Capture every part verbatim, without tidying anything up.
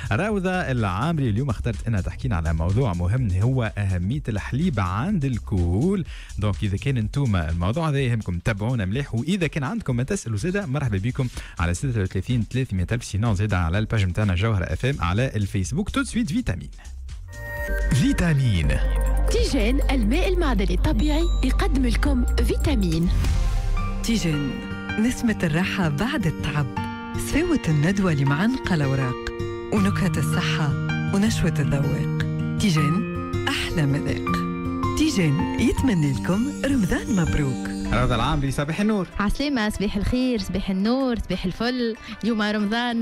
راوضة العامري اليوم اخترت انها تحكينا على موضوع مهم هو اهميه الحليب عند الكهول. دونك اذا كان انتم الموضوع هذا يهمكم تابعونا مليح، واذا كان عندكم ما تسالوا زاده مرحبا بكم على ستة وثلاثين ثلاثمية ألف، سينون زاده على الباج نتاعنا جوهر اف ام على الفيسبوك. تو سويت فيتامين فيتامين تيجان الماء المعدني الطبيعي يقدم لكم فيتامين. تيجان نسمة الراحة بعد التعب، سفاوة الندوة اللي معنقة الأوراق، ونكهة الصحة ونشوة الذواق. تيجان أحلى مذاق. تيجان يتمنى لكم رمضان مبروك. راوضة العامري صباح النور. عسلامة، صباح الخير، صباح النور، صباح الفل. اليوم رمضان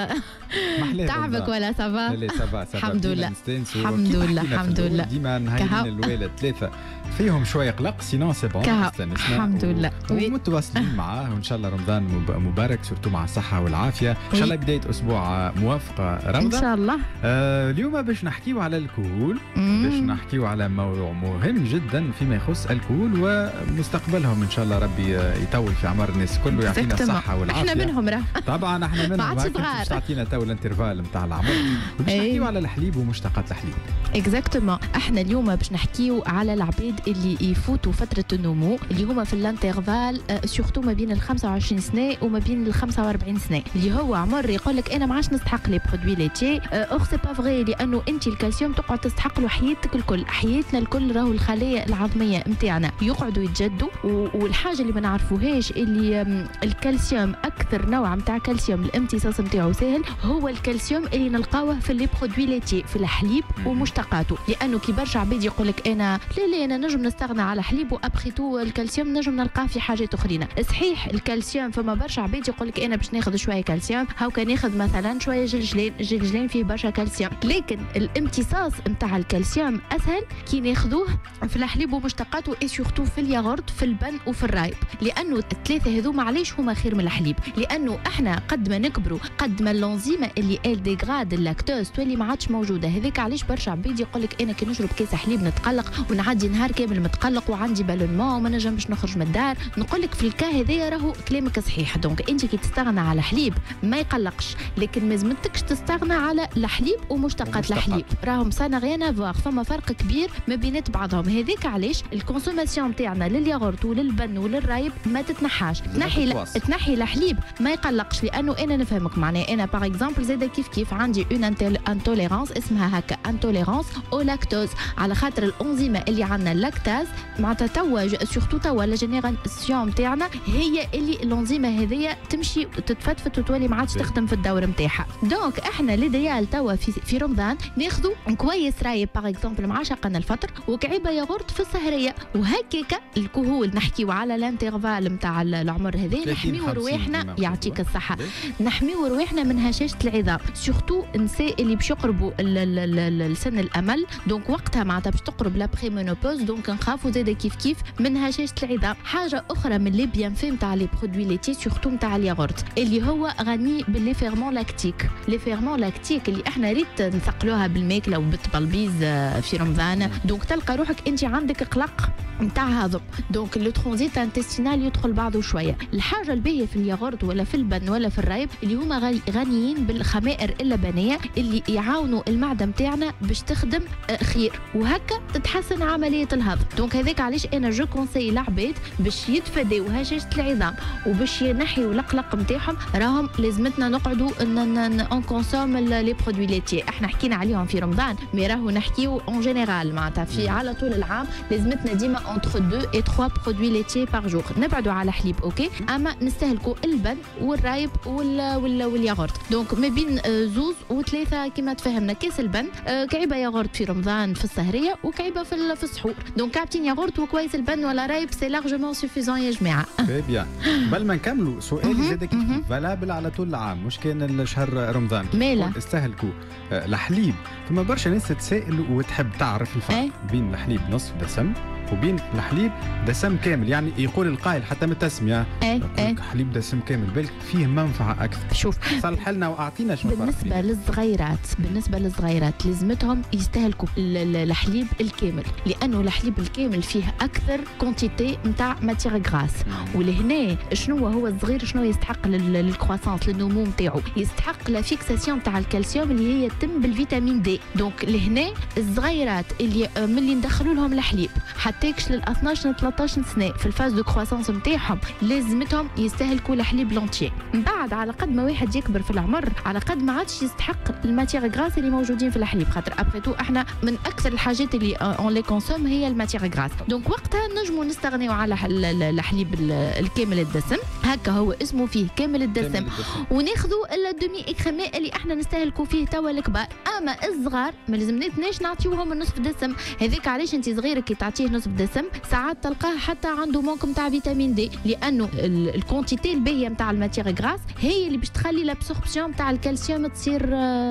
تعبك ولا سافا؟ لا سافا سافا الحمد لله الحمد لله الحمد لله. ديما نهارين الوالد ثلاثة فيهم شوية قلق، سينون سي بون الحمد لله ومتواصلين معاه، وإن شاء الله رمضان مبارك سورتو مع الصحة والعافية. إن شاء الله بداية أسبوع موافقة روضة إن شاء الله. آه اليوم باش نحكيو على الكهول، باش نحكيو على موضوع مهم جدا فيما يخص الكهول ومستقبلهم. إن شاء الله ربي يطول في عمر الناس كله، يعطينا الصحة والعافية. احنا منهم راه طبعا احنا منهم. ما عادش صغار. تعطينا تو الانترفال نتاع العمر، باش نحكيو على الحليب ومشتقات الحليب. اكزاكتومون. احنا اليوم باش نحكيو على العبيد اللي يفوتوا فتره النمو، اللي هما في الانترفال سورتو ما بين ال خمسة وعشرين سنه وما بين ال خمسة وأربعين سنه، اللي هو عمر يقول لك انا ما عادش نستحق لي برودوي ليتي. اور سي با فغي، لانه انت الكالسيوم تقعد تستحق له حياتك الكل، حياتنا الكل راهو الخلايا العظميه نتاعنا يقعدوا يتجدوا. والحاجه اللي ما نعرفوهاش اللي الكالسيوم اكثر نوع نتاع كالسيوم الامتصاص نتاعو سهل هو الكالسيوم اللي نلقاوه في لي برودوي ليتي، في الحليب ومشتقاته. لانه كي برشا عباد يقول لك انا لا لا انا نجم نستغنى على حليب وابخي تو الكالسيوم نجم نلقاه في حاجات اخرين. صحيح الكالسيوم فما برشا عباد يقول لك انا باش ناخذ شويه كالسيوم هاكا ناخذ مثلا شويه جلجلين، الجلجلين فيه برشا كالسيوم، لكن الامتصاص نتاع الكالسيوم اسهل كي ناخذوه في الحليب ومشتقاته، اي سورتو في الياغورت في اللبن وفي الرايب. لانه الثلاثه هذوما علاش هما خير من الحليب؟ لانه احنا قد ما نكبروا قد ما اللونزيم اللي ال ديغراد اللاكتوز تولي ما عادش موجوده. هذاك علاش برشا عباد يقول لك انا كي نشرب كاس حليب نتقلق ونعدي نهار كامل متقلق وعندي بالونمون وما نجمش نخرج من الدار. نقول لك في الكا هذايا راهو كلامك صحيح. دونك انت كي تستغنى على حليب ما يقلقش، لكن ما لازمتكش تستغنى على الحليب ومشتقات الحليب، راهم سانا غيان افواغ، فما فرق كبير ما بينات بعضهم. هذاك علاش الكونسوماسيون نتاعنا للياغورت وللبن وللرايب ما تتنحاش. تنحي ل... تنحي الحليب ما يقلقش، لانه انا نفهمك معناه انا باغ اكزومبل زاده كيف كيف عندي اون انتوليرانس اسمها هكا انتوليرانس او لاكتوز، على خاطر الانزيمه اللي عندنا اللاكتاز معناتها توا سورتو توا لا جينيراسيون نتاعنا هي اللي الانزيمه هذيا تمشي تتفتفت وتولي ما عادش تخدم في الدور نتاعها. دونك احنا ليديال توا في, في رمضان ناخذوا كويس رايب باغ اكزومبل مع شقنا الفطر وكعيبه ياغورت في السهريه، وهكاكا الكهول نحكيو على الانترفال نتاع العمر هذا نحميو رواحنا يعطيك الصحه، نحميو رواحنا من هشاشه العظام، سورتو النساء اللي باش يقربوا السن الامل. دونك وقتها معناتها باش تقرب لابخي مونوبوز، دونك نخافوا زاده كيف كيف من هشاشه العظام. حاجه اخرى من لي بيان في نتاع لي برودوي ليتي سورتو نتاع الياغورت اللي هو غني باللي فيرمون لاكتيك. لي فيرمون لاكتيك اللي احنا ريت نثقلوها بالماكله وبالطبلبيز في رمضان، دونك تلقى روحك انت عندك قلق نتاع هضم، دونك لو ترانزيت انتستينال يدخل بعضه شويه. الحاجه الباهيه في الياغورت ولا في البن ولا في الرايب اللي هما غنيين بالخمائر اللبنيه اللي يعاونوا المعده نتاعنا باش تخدم خير، وهكا تتحسن عمليه الهضم. دونك هذاك علاش انا جو كونساي العباد باش يتفاداو هشاشه العظام وباش ينحيوا القلق نتاعهم، راهم لازمتنا نقعدوا اون كونسوم لي برودوي ليتي. احنا حكينا عليهم في رمضان، مي راهو نحكيو اون جينيرال معناتها في على طول العام لازمتنا ديما entre deux et trois produits laitiers par jour. نبعدوا على حليب اوكي، اما نستهلكوا اللبن والرايب وال وال والياغورت. دونك ما بين زوز وثلاثه كما تفهمنا كاس البن، كعيبه ياغورت في رمضان في السهريه وكعيبه في في السحور. دونك كابتين ياغورت وكويس البن ولا رايب سي لارجمون سوفيزون يا جماعه. تري بيان. قبل ما نكملوا سؤالي زاد كيف فالابل على طول العام مش كان الشهر رمضان مالا استهلكوا الحليب. فما برشا ناس تتسائل وتحب تعرف الفرق بين الحليب نصف دسم وبين الحليب دسم كامل، يعني يقول القائل حتى من التسميه ايه ايه حليب دسم كامل، بالك فيه منفعه اكثر. شوف صلح لنا واعطينا شنو بالنسبه للصغيرات، بالنسبه للصغيرات لازمتهم يستهلكوا الحليب الكامل، لانه الحليب الكامل فيه اكثر كونتيتي نتاع ماتيغ غراس. ولهنا شنو هو الصغير شنو يستحق للكرواسونس للنمو نتاعو؟ يستحق لا فيكساسيون نتاع الكالسيوم اللي هي تم بالفيتامين دي. دونك لهنا الصغيرات اللي ملي ندخلوا لهم الحليب حتىكش لل اثناش ل ثلاثطاش سنه في الفاز دو كرواسونس نتاعهم لازمتهم يستهلكوا الحليب لونتيي. من بعد على قد ما واحد يكبر في العمر على قد ما عادش يستحق الماتيغ غراس اللي موجودين في الحليب، خاطر ابريتو احنا من اكثر الحاجات اللي اون لي كونسوم هي الماتيغ غراس. دونك وقتها نجموا نستغنيو على الحليب الكامل الدسم، هكا هو اسمه فيه كامل الدسم، وناخذوا الدومي اكريمي اللي احنا نستهلكوا فيه توا الكبار. اما الصغار ما لازمناش نعطيوهم النصف دسم، هذاك علاش انت صغيرك كي تعطيه نصف دسم ساعات تلقاه حتى عنده مونك نتاع فيتامين دي، لانه الكونتيتي الباهيه نتاع الماتيغ غراس هي اللي باش تخلي لابسوربسيون نتاع الكالسيوم تصير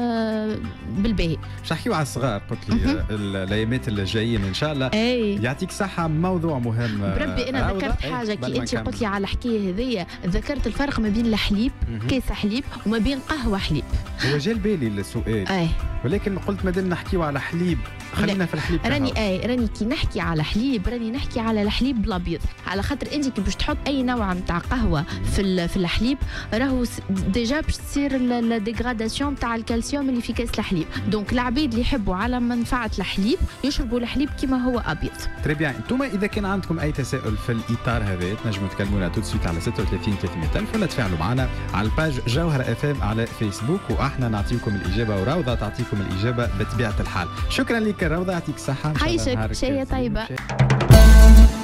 بالباهي. باش نحكيو على الصغار، قلت لي الايامات اللي جايين ان شاء الله. أي. يعطيك صحه، موضوع مهم بربي. انا ذكرت حاجه كي انت قلت لي على الحكايه هذيا، ذكرت الفرق ما بين الحليب كيس حليب وما بين قهوه حليب. هو جا بالي السؤال، أي. ولكن قلت مادام نحكيو على حليب خلينا في الحليب. راني اي راني كي نحكي على حليب راني نحكي على الحليب الابيض، على خاطر انت كي باش تحط اي نوع نتاع قهوه في في الحليب راهو ديجا باش تصير لا ديغراداسيون نتاع الكالسيوم اللي في كاس الحليب. دونك العبيد اللي يحبوا على منفعه الحليب يشربوا الحليب كما هو ابيض. تري بيان. انتم اذا كان عندكم اي تساؤل في الاطار هذا تنجموا تكلمونا تو سويت على ستة وثلاثين ثلاثمية ألف ولا تفاعلوا معنا على الباج جوهر اف ام على فيسبوك، واحنا نعطيكم الاجابه وروضه تعطيكم الاجابه بطبيعه الحال. شكرا لك روضه، يعطيك الصحه. عايشك شيء طيبه.